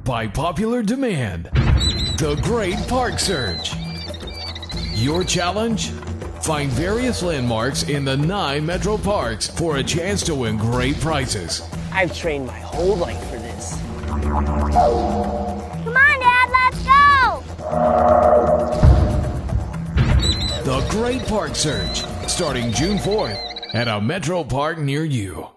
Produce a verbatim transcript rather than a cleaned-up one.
by popular demand. The Great Park Search. Your challenge? Find various landmarks in the nine Metro Parks for a chance to win great prizes. I've trained my whole life for this. Come on, Dad, let's go! The Great Park Search, starting June fourth at a Metro Park near you.